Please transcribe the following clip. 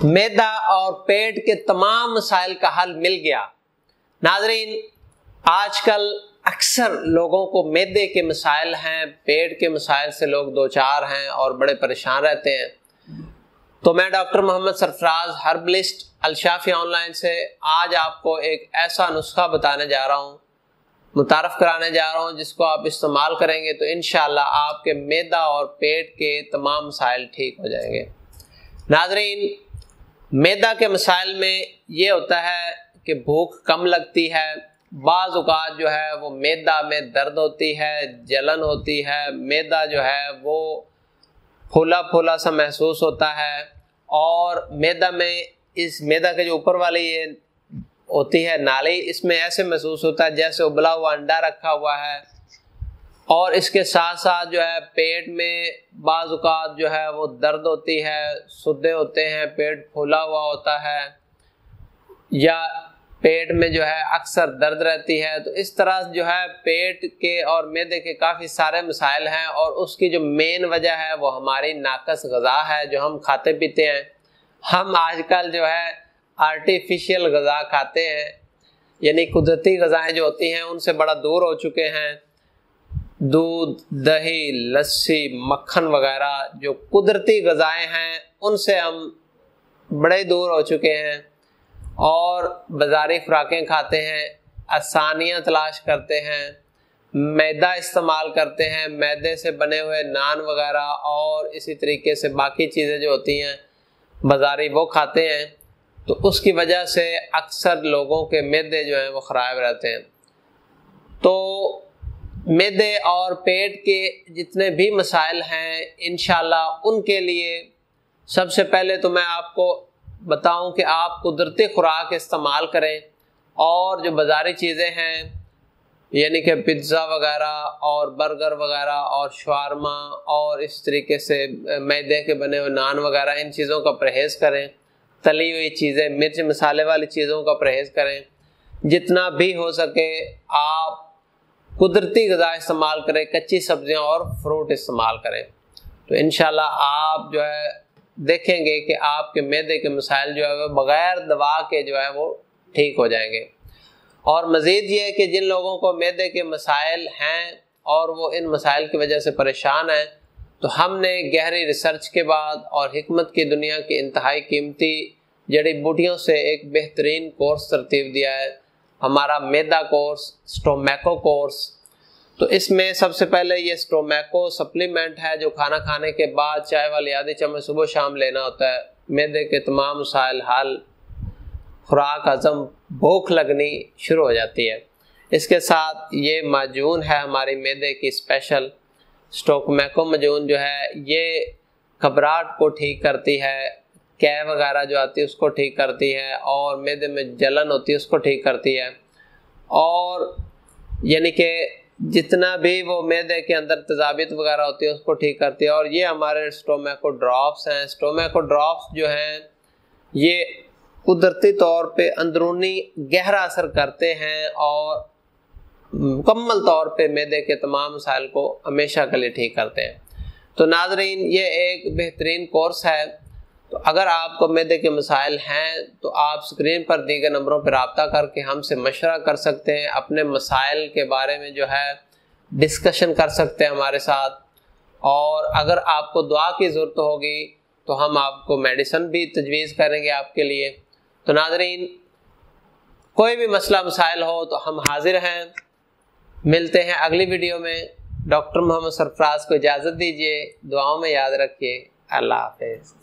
मैदा और पेट के तमाम मसाइल का हल मिल गया। नाज़रीन, आजकल अक्सर लोगों को मैदे के मसाइल हैं, पेट के मसाइल से लोग दो चार हैं और बड़े परेशान रहते हैं। तो मैं doctor Mohammad Sarfaraz herbalist Al-Shafia online से आज आपको एक ऐसा नुस्खा बताने जा रहा हूँ, मुतारफ़ कराने जा रहा हूँ, जिसको आप इस्तेमाल करेंगे तो इंशाअल्लाह आपके मैदा और पेट के तमाम मसाइल ठीक हो जाएंगे। नाज़रीन, मैदा के मसाइल में ये होता है कि भूख कम लगती है, बाज़ औक़ात जो है वो मैदा में दर्द होती है, जलन होती है, मैदा जो है वो फूला फूला सा महसूस होता है और मैदा में इस मैदा के जो ऊपर वाली ये होती है नाली, इसमें ऐसे महसूस होता है जैसे उबला हुआ अंडा रखा हुआ है। और इसके साथ साथ जो है पेट में बाज़ औक़ात जो है वो दर्द होती है, सुद्दे होते हैं, पेट फूला हुआ होता है या पेट में जो है अक्सर दर्द रहती है। तो इस तरह जो है पेट के और मैदे के काफ़ी सारे मसाइल हैं और उसकी जो मेन वजह है वो हमारी नाक़स ग़िज़ा है जो हम खाते पीते हैं। हम आजकल जो है आर्टिफिशियल ग़िज़ा खाते हैं, यानी कुदरती ग़िज़ाएँ जो होती हैं उनसे बड़ा दूर हो चुके हैं। दूध, दही, लस्सी, मक्खन वगैरह जो कुदरती ग़िज़ाएँ हैं उनसे हम बड़े दूर हो चुके हैं और बाज़ारी खुराकें खाते हैं, आसानियाँ तलाश करते हैं, मैदा इस्तेमाल करते हैं, मैदे से बने हुए नान वगैरह और इसी तरीके से बाकी चीज़ें जो होती हैं बाज़ारी वो खाते हैं। तो उसकी वजह से अक्सर लोगों के मैदे जो हैं वो ख़राब रहते हैं। तो मैदे और पेट के जितने भी मसाइल हैं इंशाअल्लाह उनके लिए सबसे पहले तो मैं आपको बताऊं कि आप कुदरती खुराक इस्तेमाल करें और जो बाज़ारी चीज़ें हैं यानी कि पिज़्ज़ा वगैरह और बर्गर वगैरह और शवारमा और इस तरीके से मैदे के बने हुए नान वगैरह, इन चीज़ों का परहेज़ करें। तली हुई चीज़ें, मिर्च मसाले वाली चीज़ों का परहेज़ करें। जितना भी हो सके आप कुदरती ग़िज़ा इस्तेमाल करें, कच्ची सब्जियां और फ्रूट इस्तेमाल करें। तो इंशाल्लाह आप जो है देखेंगे कि आपके मैदे के मसाइल जो है वो बग़ैर दवा के जो है वो ठीक हो जाएंगे। और मज़ीद ये है कि जिन लोगों को मैदे के मसाइल हैं और वो इन मसाइल की वजह से परेशान हैं, तो हमने गहरी रिसर्च के बाद और हिकमत की दुनिया की इंतहाई कीमती जड़ी बूटियों से एक बेहतरीन कोर्स तरतीब दिया है, हमारा मैदा कोर्स, स्टोमैको कोर्स। तो इसमें सबसे पहले ये स्टोमैको सप्लीमेंट है जो खाना खाने के बाद चाय वाली आधी चम्मच सुबह शाम लेना होता है। मैदे के तमाम मसाइल हल, खुराक हज़म, भूख लगनी शुरू हो जाती है। इसके साथ ये माजून है हमारी मैदे की स्पेशल स्टोमैको माजून जो है ये घबराहट को ठीक करती है, कैं वगैरह जो आती है उसको ठीक करती है और मैदे में जलन होती है उसको ठीक करती है और यानी कि जितना भी वो मैदे के अंदर तेज़ाबियत वगैरह होती है उसको ठीक करती है। और ये हमारे स्टोमैको ड्रॉप्स हैं। स्टोमैको ड्रॉप्स जो हैं ये कुदरती तौर पे अंदरूनी गहरा असर करते हैं और मुकम्मल तौर पे मैदे के तमाम मसाइल को हमेशा के लिए ठीक करते हैं। तो नाज़रीन, ये एक बेहतरीन कोर्स है। तो अगर आपको मैदे के मसाइल हैं तो आप स्क्रीन पर दिए गए नंबरों पर रब्ता करके हमसे मशवरा कर सकते हैं, अपने मसाइल के बारे में जो है डिस्कशन कर सकते हैं हमारे साथ। और अगर आपको दुआ की ज़रूरत होगी तो हम आपको मेडिसिन भी तजवीज़ करेंगे आपके लिए। तो नाज़रीन, कोई भी मसला मसाइल हो तो हम हाजिर हैं। मिलते हैं अगली वीडियो में। डॉक्टर मोहम्मद सरफराज को इजाज़त दीजिए, दुआओं में याद रखिए। अल्लाह हाफ़िज़।